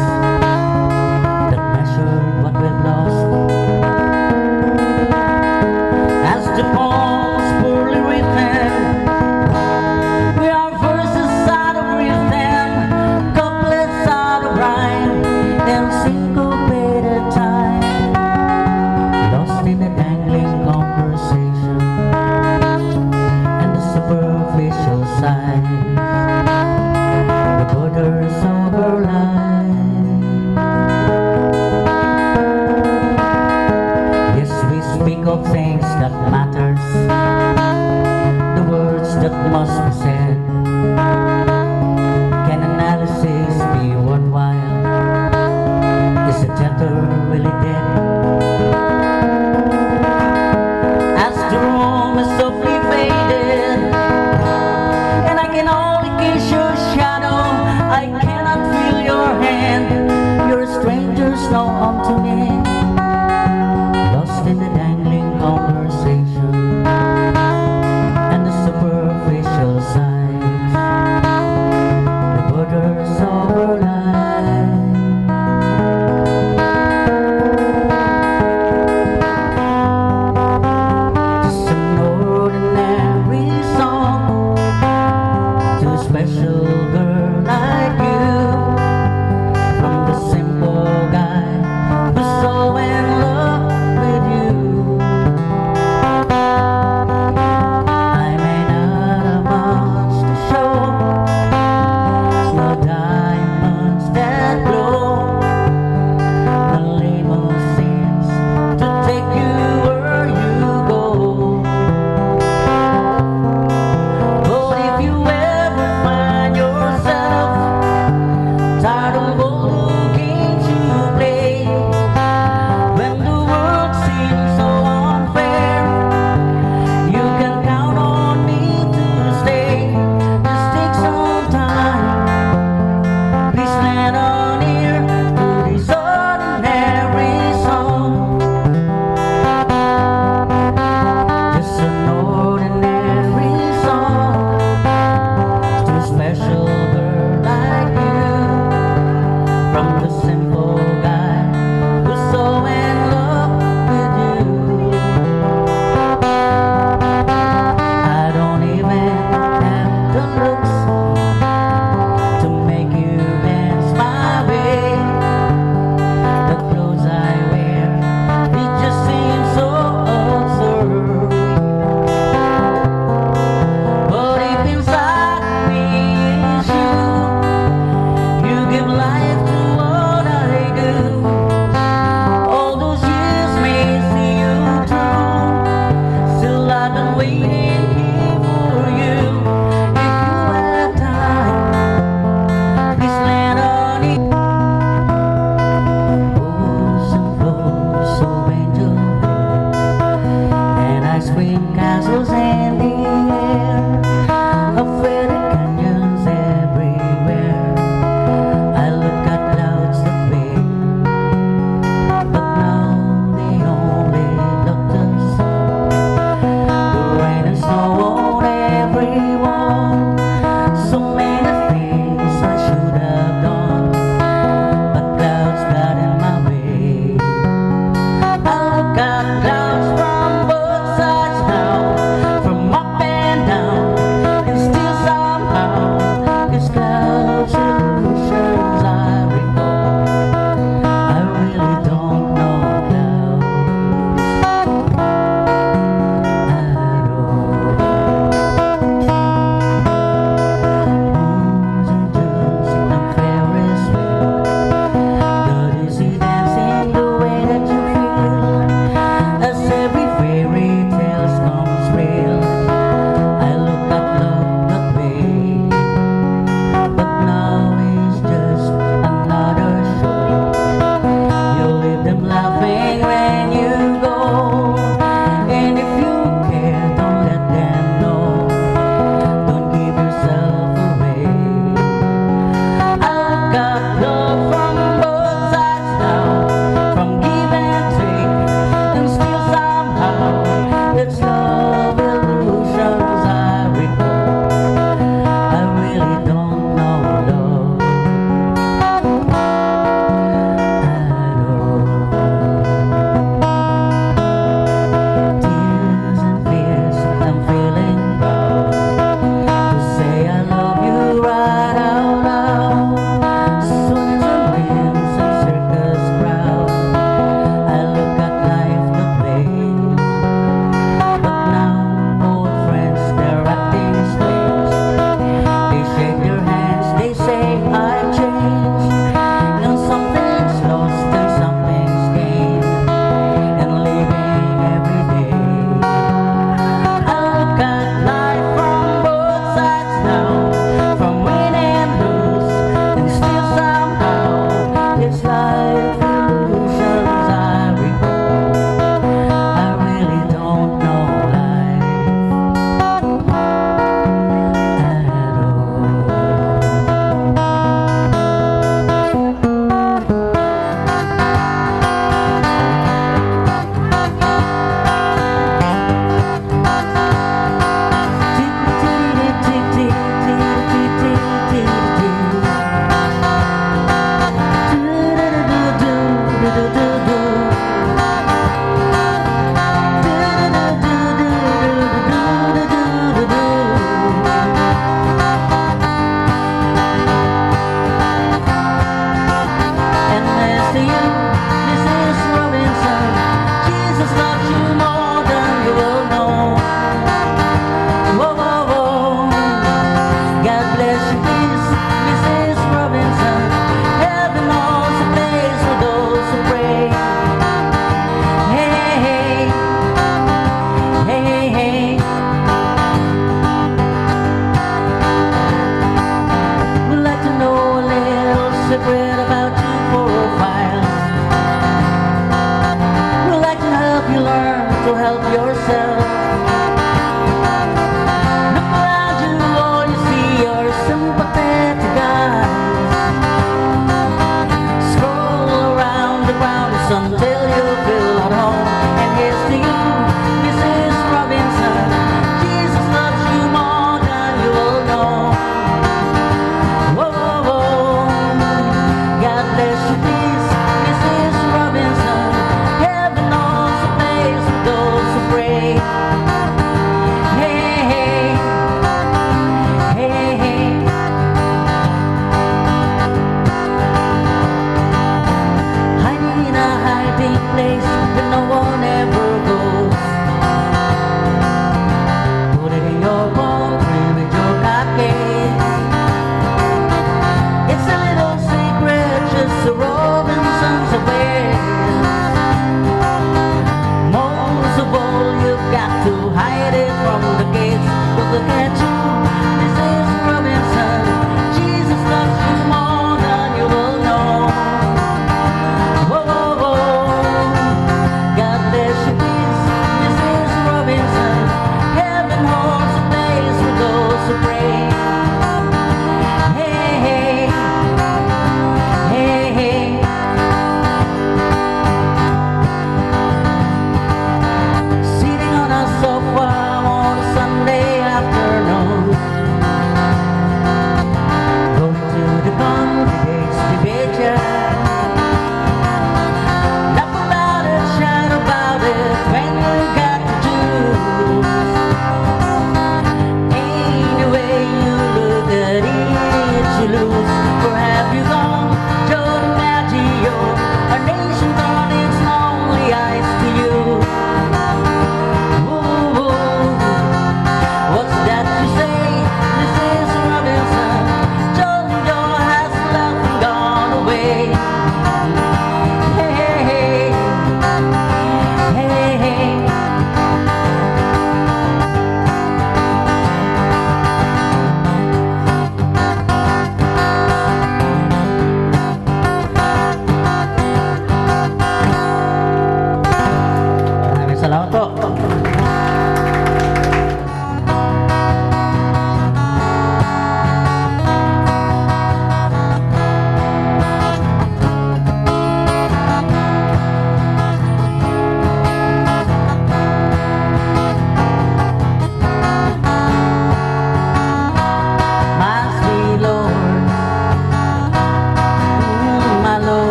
that measured what we've lost. As the poems poorly written, we are verses out of rhythm, couplets out of rhyme, and syncopated time, lost in a dangling conversation and the superficial side, the borders of our life. Yes, we speak of things that matters, the words that must be said. Can analysis be worthwhile? Is the chatter really dead? As the room is softly faded, and I can only kiss your shadow, I cannot feel your hand. You're a stranger now unto me, lost in the dangling conversation and the superficial sides, the borders of our life. Just an ordinary song to a special girl like you, from the simple guy who's so in love with you. I may not have much to show, no diamonds that glow, no limousines to take you where you go. But if you ever find yourself tired of all the games you play, when the world seems so unfair, you can count on me to stay. Just take some time, please lend an ear to this ordinary song. Just an ordinary song to a special girl like you, from the simple